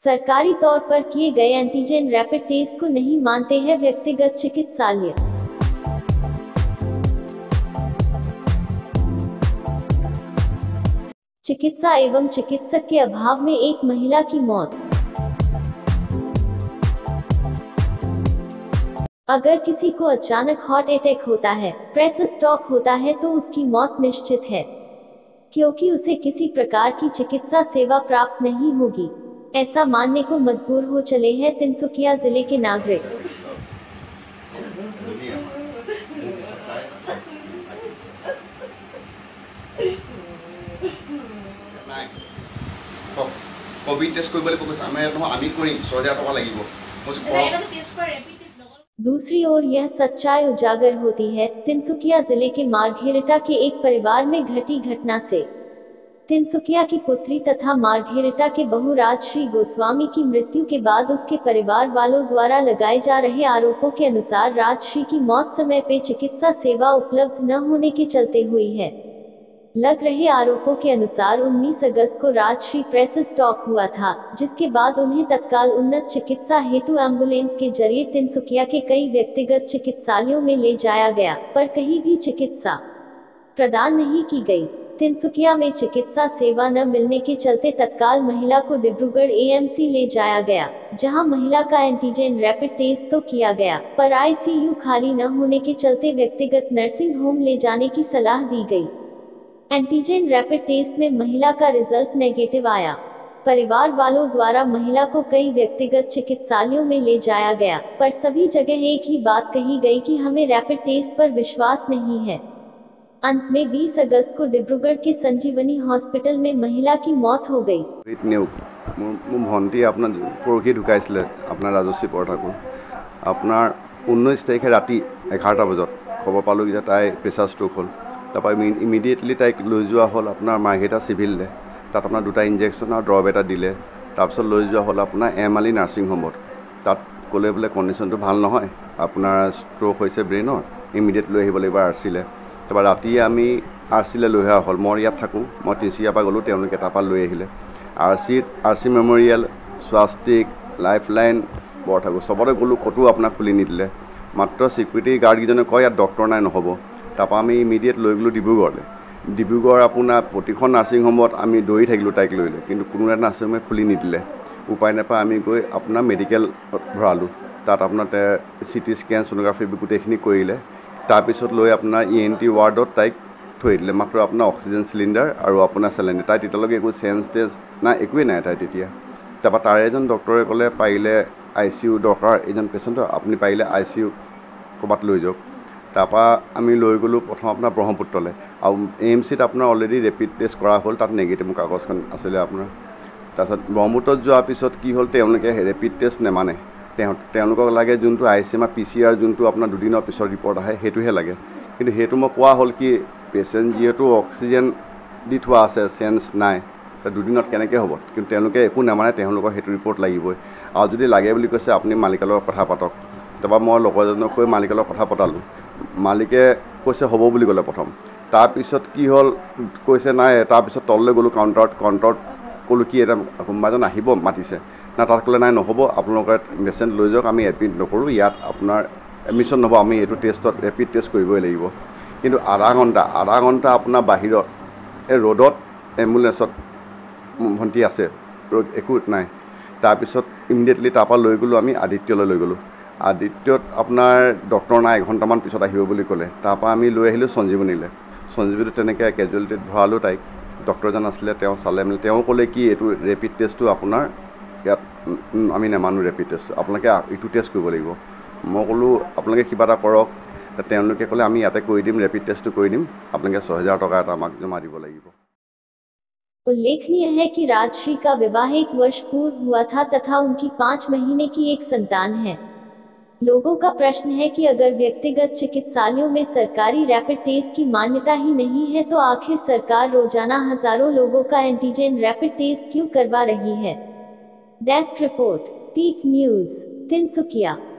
सरकारी तौर पर किए गए एंटीजन रैपिड टेस्ट को नहीं मानते हैं व्यक्तिगत चिकित्सालय। चिकित्सा एवं चिकित्सक के अभाव में एक महिला की मौत। अगर किसी को अचानक हार्ट अटैक होता है, प्रेस स्ट्रोक होता है तो उसकी मौत निश्चित है, क्योंकि उसे किसी प्रकार की चिकित्सा सेवा प्राप्त नहीं होगी। ऐसा मानने को मजबूर हो चले हैं तिनसुकिया जिले के नागरिक। कोविड टेस्ट কৰিবলৈ কৈছে আমি কৰিম 6000 টকা লাগিব। दूसरी ओर यह सच्चाई उजागर होती है तिनसुकिया जिले के मारघेरिटा के एक परिवार में घटी घटना से। तिनसुकिया की पुत्री तथा मारघेरिटा के बहू राजश्री गोस्वामी की मृत्यु के बाद उसके परिवार वालों द्वारा लगाए जा रहे आरोपों के अनुसार राजश्री की मौत समय पे चिकित्सा सेवा उपलब्ध न होने के चलते हुई है। लग रहे आरोपों के अनुसार 19 अगस्त को राजश्री प्रेस स्ट्रोक हुआ था, जिसके बाद उन्हें तत्काल उन्नत चिकित्सा हेतु एम्बुलेंस के जरिए तिनसुकिया के कई व्यक्तिगत चिकित्सालयों में ले जाया गया, पर कहीं भी चिकित्सा प्रदान नहीं की गई। तिनसुकिया में चिकित्सा सेवा न मिलने के चलते तत्काल महिला को डिब्रूगढ़ एएमसी ले जाया गया, जहां महिला का एंटीजन रैपिड टेस्ट तो किया गया, पर आईसीयू खाली न होने के चलते व्यक्तिगत नर्सिंग होम ले जाने की सलाह दी गई। एंटीजन रैपिड टेस्ट में महिला का रिजल्ट नेगेटिव आया। परिवार वालों द्वारा महिला को कई व्यक्तिगत चिकित्सालयों में ले जाया गया, पर सभी जगह एक ही बात कही गई कि हमें रैपिड टेस्ट पर विश्वास नहीं है। अंत में 20 अगस्त को डिब्रूगढ़ के संजीवनी हॉस्पिटल में महिला की मौत हो गई। भंटी अपना परखी ढुकाइছিলে अपना राजश्री परठाकुर अपना 19 तारिखे राति 11टा बजात खबर पालो कि ताई प्रेसार स्ट्रोक हल। तब इमिडिएटली ताइक लै जोৱা हल अपना मार्घेरिटा सिविल तक अपना 2टा इन्जेक्शन और ड्रप एटा दिले। तक लै जोৱা हल अपना एमाली नार्सिंग होमत तक कले बोले कन्डिशन तो ভাল নহয়, अपना स्ट्रोक होइसे ब्रेनर इमिडिएट लै आहिब লাগিব आरसीले। तब राति आमी आरसीले लै अहा हल। मैं इयात थाकूँ, मैं तिनसुकिया पा गलो, तेनलोके तापा लै आहिले। RC memorial, Swastik, Lifeline, Borthakur सबते गलो, कतो अपना खुली निदिले। मात्र सिक्यूरिटी गार्ड किजने कय यात डक्टर नाइ নহ'ब। तापा आमी इमिडिएट लै गलो डिब्रूगढ़ अपना प्रतिखन नार्सिंग होमत आमी दौरी थाकिलो ताइक लै, किन्तु कोनो এটা नार्सिंग होमे खुली निदिले। उपाय नापाय आमी गई अपना मेडिकल भरालो। तात अपना सीटी स्कैन सोनोग्राफी गोटेइखिनि करिले। तारपिছত लै अपना ENT वार्डत ताइक थৈ दिले। मात्र अपना ऑक्सीजन सिलिंडर और अपना सिलिंडर ताइ तेतियाলৈকে একো सेन्स टेस्ट ना एकোৱে নাই ताइ तेतिया। तारपा तार एजन डक्टरे कले पारिले आईसीयू दरकार एजन पेशेंटर आपनि पारिले आईसीयू कबात लै जाওক। तापा आमी लै गलो प्रथम अपना ब्रह्मपुत्रले और एएमसीत अपना अलरेडी रैपिड टेस्ट करा हल, तक नेगेटिव कागजखन आছিলে अपना। तारपिছত ब्रह्मपुत्रत जोৱাৰ পিছত কি হল, তেওঁলোকে रैपिड टेस्ट नेमाने। তেওঁলোকক লাগে যোনটো आईसीएमआर PCR যোনটো अपना দুদিনৰ পিছৰ ৰিপৰ্ট আহে সেইটোহে লাগে। কিন্তু সেইটো মই কোৱা হল কি পেশেন্ট যেহেতু অক্সিজেন দি থোৱা আছে, সেন্স নাই, তা দুদিনত কেনেকৈ হ'ব। কিন্তু তেওঁলোকে একো নেমানে, তেওঁলোকক সেইটো ৰিপৰ্ট লাগিবই। আৰু যদি লাগে বুলি কৈছে আপুনি মালিকৰ লগত কথা পাতক। তাৰপৰা মই লগৰজনক কৈ মালিকৰ লগত কথা পতালোঁ। মালিকে কৈছে হ'ব বুলি ক'লে প্ৰথম। তাৰপিছত কি হ'ল, কৈছে নাই। তাৰপিছত তললৈ গ'লোঁ কাউণ্টাৰত ক'লোঁ কি এটা কোনোবা এজন আহিব মাতিছে না, তাত ক'লে নাই নহ'ব, আপোনালোকে পেচেণ্ট লৈ যাওক, আমি এডমিট নকৰোঁ, ইয়াত আপোনাৰ এডমিশ্যন নহ'ব, আমি এইটো টেষ্টত ৰেপিড টেষ্ট কৰিবই লাগিব। কিন্তু আধা ঘণ্টা আপোনাৰ বাহিৰত এই ৰ'দত এম্বুলেঞ্চত ভণ্টি আছে, একো নাই। তাৰপিছত ইমিডিয়েটলি তাৰপৰা লৈ গ'লোঁ আমি আদিত্যলৈ লৈ গ'লোঁ। আদিত্যত আপোনাৰ ডক্টৰ নাই, এঘণ্টামান পিছত আহিব বুলি ক'লে। তাৰপৰা আমি লৈ আহিলোঁ সঞ্জীৱনীলৈ। সঞ্জীৱনীত তেনেকৈ কেজুৱেলিটিত ভৰালোঁ তাইক। ডক্টৰজন আছিলে, তেওঁ চালে মেলি তেওঁ ক'লে কি এইটো ৰেপিড টেষ্টটো আপোনাৰ ইয়াত আমি নেমানো, ৰেপিড টেষ্টটো আপোনালোকে এইটো টেষ্ট কৰিব লাগিব। মই ক'লোঁ আপোনালোকে কিবা এটা কৰক। তেওঁলোকে ক'লে আমি ইয়াতে কৰি দিম, ৰেপিড টেষ্টটো কৰি দিম, আপোনালোকে 6000 টকা এটা আমাক জমা দিব লাগিব। उल्लेखनीय है कि राजश्री का विवाह 1 वर्ष पूर्व हुआ था तथा उनकी 5 महीने की एक संतान है। लोगों का प्रश्न है कि अगर व्यक्तिगत चिकित्सालयों में सरकारी रैपिड टेस्ट की मान्यता ही नहीं है तो आखिर सरकार रोजाना हजारों लोगों का एंटीजन रैपिड टेस्ट क्यों करवा रही है। Desk report, peak news, Tinsukia.